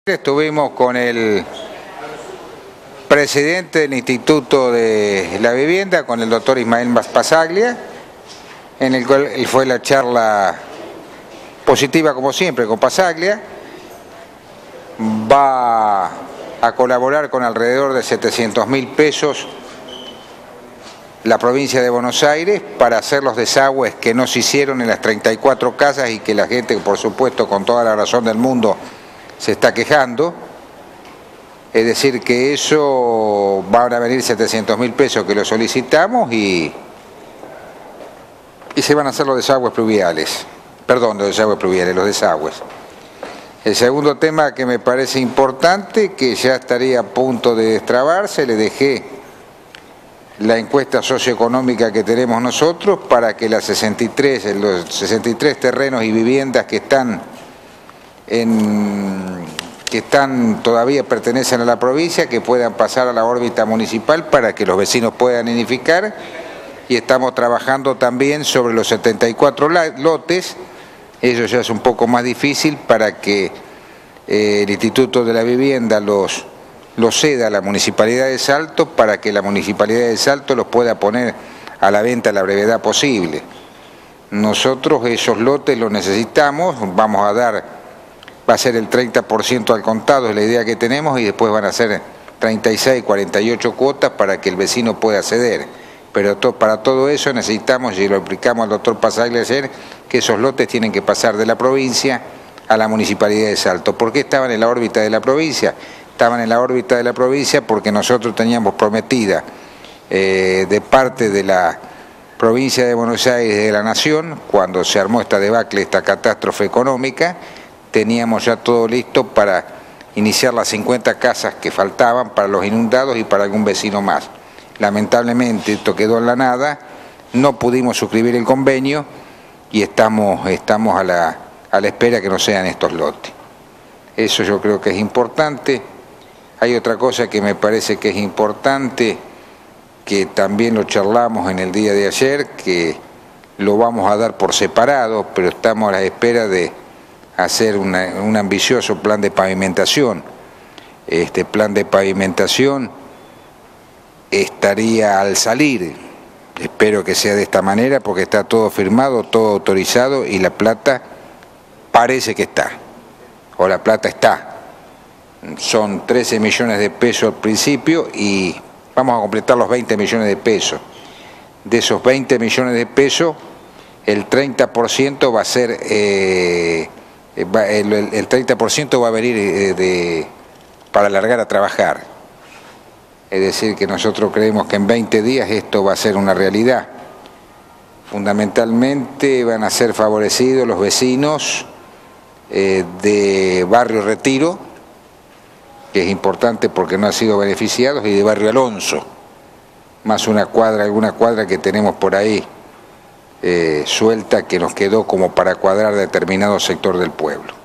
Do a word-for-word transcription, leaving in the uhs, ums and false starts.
Estuvimos con el presidente del Instituto de la Vivienda, con el doctor Ismael Passaglia, en el cual fue la charla positiva como siempre con Passaglia. Va a colaborar con alrededor de setecientos mil pesos la provincia de Buenos Aires para hacer los desagües que no se hicieron en las treinta y cuatro casas y que la gente, por supuesto, con toda la razón del mundo, se está quejando. Es decir, que eso van a venir setecientos mil pesos que lo solicitamos y, y se van a hacer los desagües pluviales. Perdón, los desagües pluviales, los desagües. El segundo tema que me parece importante, que ya estaría a punto de destrabarse, le dejé la encuesta socioeconómica que tenemos nosotros para que las sesenta y tres, los sesenta y tres terrenos y viviendas que están en... que están todavía pertenecen a la provincia, que puedan pasar a la órbita municipal para que los vecinos puedan edificar, y estamos trabajando también sobre los setenta y cuatro lotes. Eso ya es un poco más difícil para que eh, el Instituto de la Vivienda los, los ceda a la Municipalidad de Salto, para que la Municipalidad de Salto los pueda poner a la venta a la brevedad posible. Nosotros esos lotes los necesitamos, vamos a dar... va a ser el treinta por ciento al contado, es la idea que tenemos, y después van a ser treinta y seis, cuarenta y ocho cuotas para que el vecino pueda acceder. Pero to, para todo eso necesitamos, y lo explicamos al doctor Passaglia ayer, que esos lotes tienen que pasar de la provincia a la Municipalidad de Salto. ¿Por qué estaban en la órbita de la provincia? Estaban en la órbita de la provincia porque nosotros teníamos prometida eh, de parte de la provincia de Buenos Aires y de la Nación, cuando se armó esta debacle, esta catástrofe económica, teníamos ya todo listo para iniciar las cincuenta casas que faltaban para los inundados y para algún vecino más. Lamentablemente esto quedó en la nada, no pudimos suscribir el convenio y estamos, estamos a, la, a la espera que no sean estos lotes. Eso yo creo que es importante. Hay otra cosa que me parece que es importante, que también lo charlamos en el día de ayer, que lo vamos a dar por separado, pero estamos a la espera de hacer una, un ambicioso plan de pavimentación. Este plan de pavimentación estaría al salir, espero que sea de esta manera, porque está todo firmado, todo autorizado, y la plata parece que está, o la plata está. Son trece millones de pesos al principio y vamos a completar los veinte millones de pesos. De esos veinte millones de pesos, el treinta por ciento va a ser... Eh, El, el, el treinta por ciento va a venir de, de, para largar a trabajar. Es decir, que nosotros creemos que en veinte días esto va a ser una realidad. Fundamentalmente van a ser favorecidos los vecinos eh, de Barrio Retiro, que es importante porque no han sido beneficiados, y de Barrio Alonso, más una cuadra, alguna cuadra que tenemos por ahí Eh, suelta, que nos quedó como para cuadrar determinado sector del pueblo.